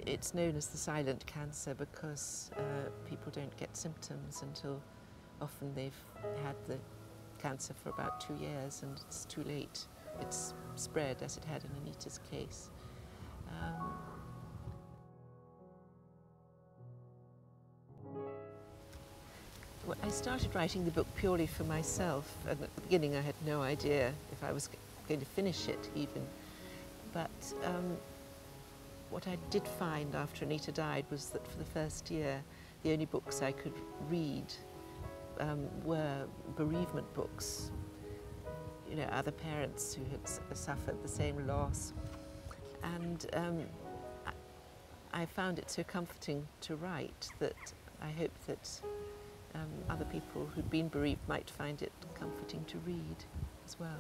It's known as the silent cancer because people don't get symptoms until often they've had the cancer for about 2 years and it's too late. It's spread as it had in Anita's case. Well, I started writing the book purely for myself, and at the beginning I had no idea if I was going to finish it even. But what I did find after Anita died was that for the first year the only books I could read were bereavement books. You know, other parents who had suffered the same loss. And I found it so comforting to write that I hope that other people who'd been bereaved might find it comforting to read as well.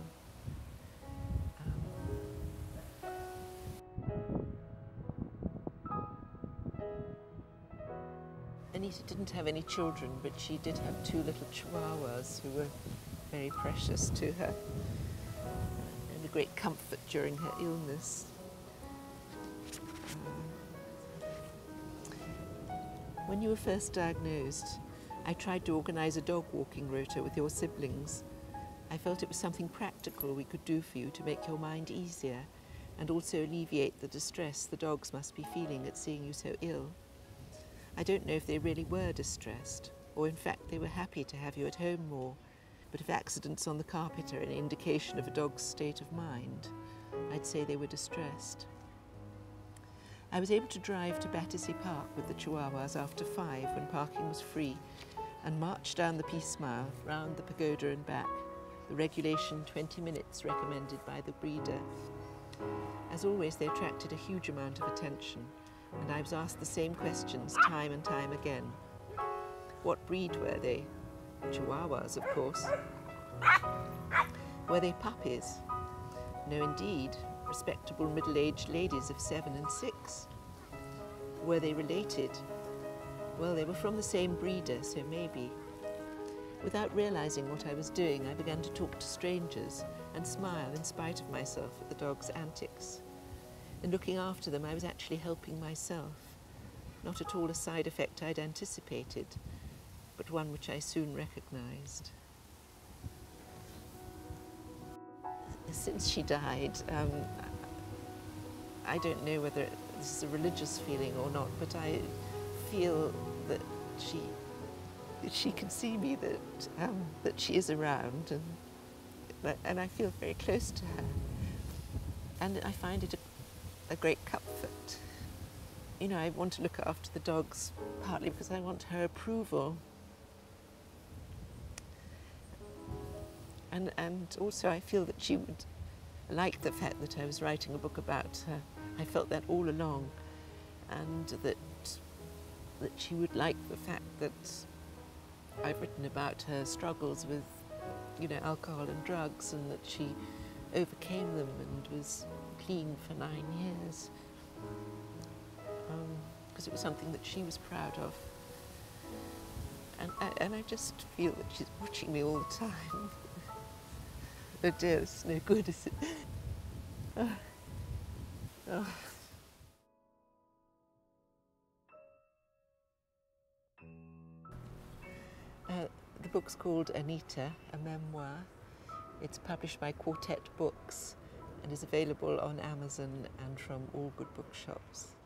Anita didn't have any children, but she did have 2 little chihuahuas who were very precious to her and a great comfort during her illness. When you were first diagnosed, I tried to organise a dog walking rota with your siblings. I felt it was something practical we could do for you to make your mind easier and also alleviate the distress the dogs must be feeling at seeing you so ill. I don't know if they really were distressed, or in fact they were happy to have you at home more, but if accidents on the carpet are an indication of a dog's state of mind, I'd say they were distressed. I was able to drive to Battersea Park with the chihuahuas after 5 when parking was free and march down the Peace Mile, round the pagoda and back, the regulation 20 minutes recommended by the breeder. As always, they attracted a huge amount of attention, and I was asked the same questions time and time again. What breed were they? Chihuahuas, of course. Were they puppies? No, indeed. Respectable middle-aged ladies of 7 and 6. Were they related? Well, they were from the same breeder, so maybe. Without realising what I was doing, I began to talk to strangers and smile in spite of myself at the dogs' antics. In looking after them, I was actually helping myself. Not at all a side effect I'd anticipated, but one which I soon recognised. Since she died, I don't know whether this is a religious feeling or not, but I feel that she can see me, that she is around, and I feel very close to her. And I find it a great comfort. You know, I want to look after the dogs partly because I want her approval. And also I feel that she would like the fact that I was writing a book about her. I felt that all along, and that she would like the fact that I've written about her struggles with, you know, alcohol and drugs, and that she overcame them and was clean for 9 years, because it was something that she was proud of. And I just feel that she's watching me all the time. Oh dear, it's no good, is it? Oh. The book's called Anita, a memoir. It's published by Quartet Books and is available on Amazon and from all good bookshops.